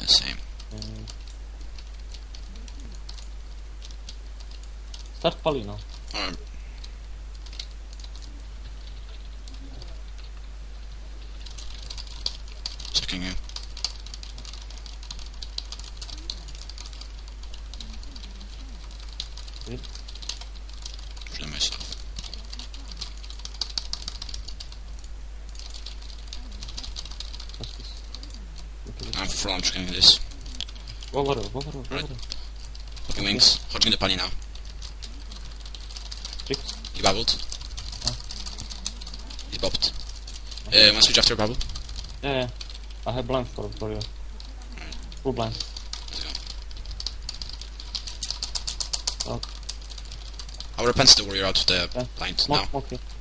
Yeah, same. Start Palino. Checking you. Good. Feeling myself. What's this? I'm from checking this. Over. Hopping wings. Chodźmy do pani now. Tricks. He bubbled. He bopped. Wanna switch after bubble? Yeah. I have blind for you. Full blind. Let's go. Oh. I'll repent the warrior out of the Yeah. blind Smoke, now. smoke here.